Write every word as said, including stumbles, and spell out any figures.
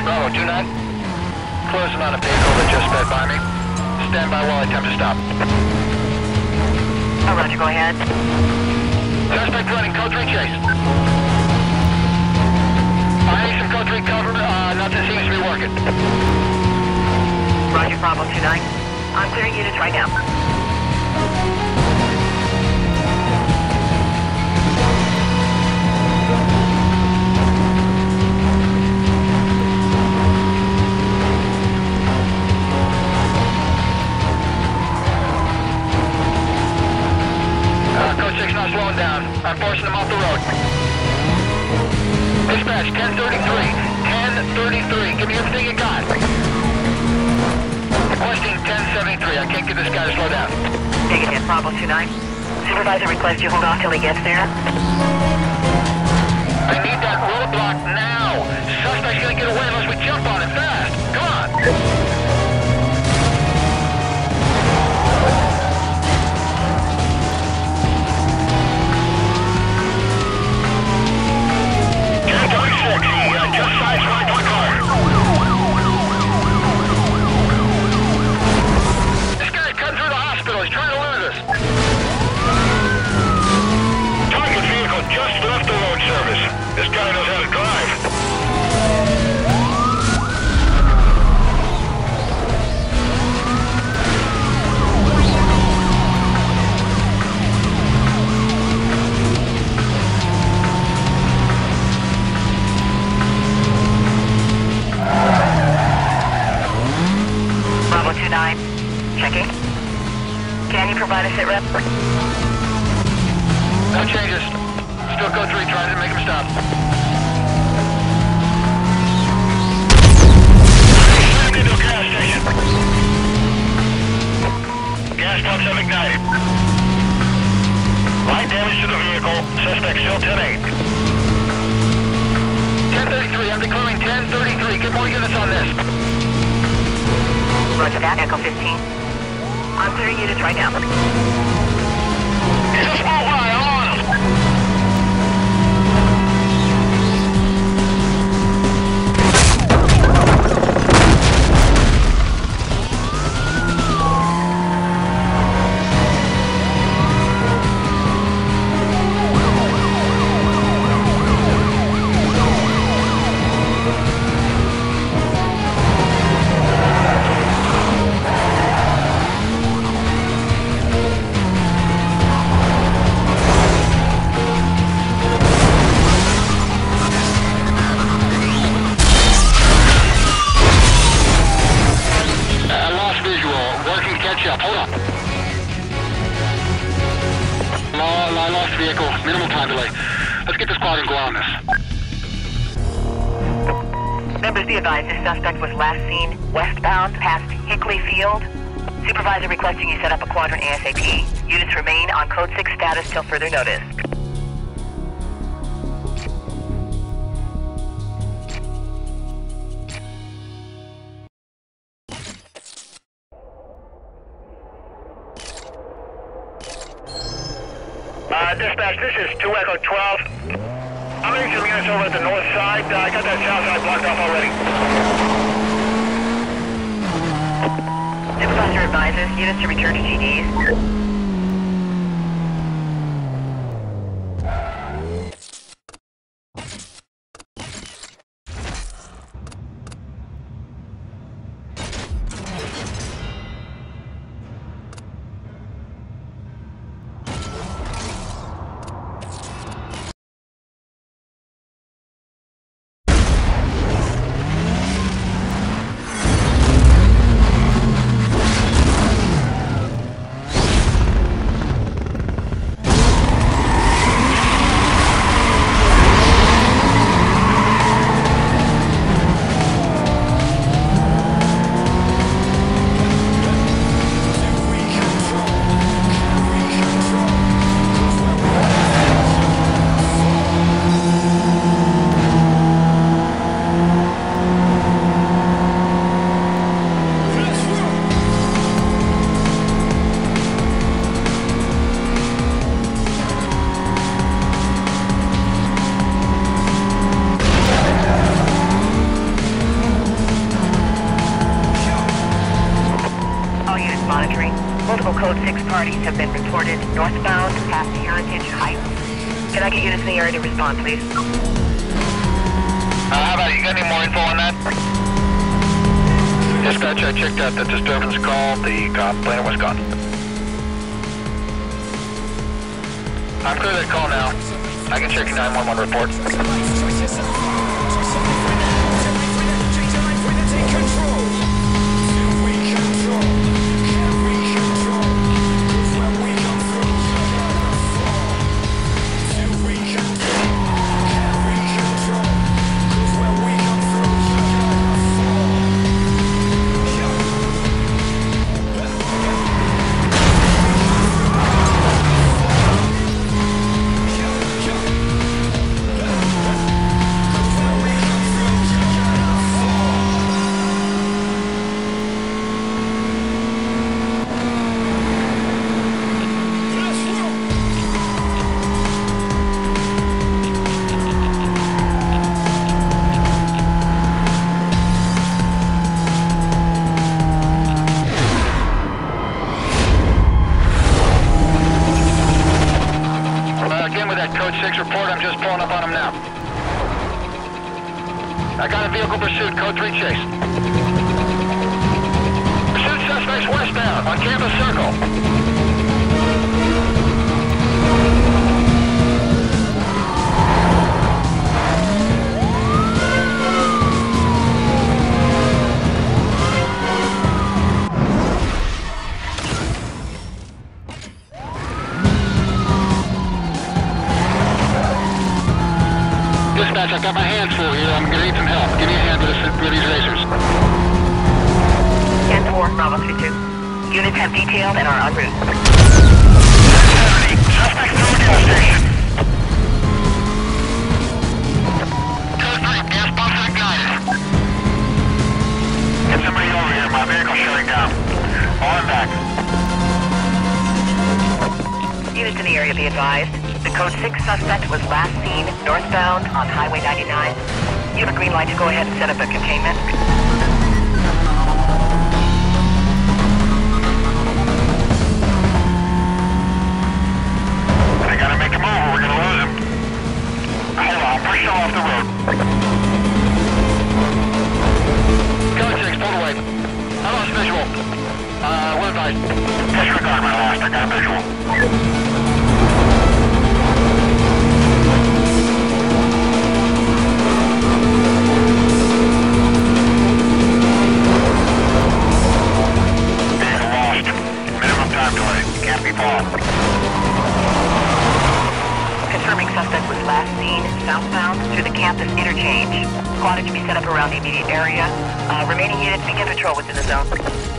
Bravo two nine. Close amount of vehicle that just sped by me. Stand by while I attempt to stop. Oh, Roger, go ahead. Suspect running code three chase. I need some code three cover. Uh, nothing seems to be working. Roger, Bravo two nine. I'm clearing units right now. Uh, code six not slowing down. I'm forcing them off the road. Dispatch, ten thirty-three. ten thirty-three. Give me everything you got. Requesting ten seventy-three. I can't get this guy to slow down. Negative, Bravo two nine. Supervisor requests you hold off till he gets there. I need that roadblock now. Suspect's gonna get away unless we jump on it fast. Come on. ten twenty-six. He uh, just sideswiped my car. This guy's cutting through the hospital. He's trying to lose us. Target vehicle just left the road service. This guy knows how to drive. Bravo two nine. Checking. Can you provide a sit rep? No changes. Still code three, trying to make him stop. Heading into a gas station. Gas pumps have ignited. Light damage to the vehicle. Suspect still ten eight. ten thirty-three, I'm declaring ten thirty-three. Get more units on this. Roger that, Echo fifteen. I'm clearing units right now. It's a small guy, I'm on him. Hold up. I lost vehicle. Minimal time delay. Let's get the squad and go on this. Members be advised, this suspect was last seen westbound past Hickley Field. Supervisor requesting you set up a quadrant ASAP. Units remain on code six status till further notice. Uh, dispatch, this is two Echo twelve. I'm getting some units over at the north side. Uh, I got that south side blocked off already. Supervisor advises units to return to G Ds. Code six parties have been reported northbound past Heritage Heights. Can I get units in the area to respond, please? Uh, how about it? You got any more info on that? Dispatch, I checked out the disturbance call. The complainant was gone. I'm clear that call now. I can check your nine one one report. Code six report, I'm just pulling up on him now. I got a vehicle pursuit, code three chase. Pursuit suspects westbound on Campus Circle. Dispatch, I've got my hands full here. I'm gonna need some help. Give me a hand with, this, with these racers. ten four, Bravo three two. Units have detailed and are en route. Suspect through the gas station. Code three, gas pumps ignited. Get somebody over here. My vehicle's shutting down. On back. Units in the area be advised. The Code six suspect was last seen northbound on Highway ninety-nine. You have a green light to go ahead and set up a containment. I gotta make him over, we're gonna lose him. Hold on, push him off the road. Code six, pull away. I lost visual. Uh, what advice? Disregard my last, I got a visual. Confirming suspect was last seen southbound through the campus interchange. Squattage to be set up around the immediate area. Uh, remaining units begin patrol within the zone.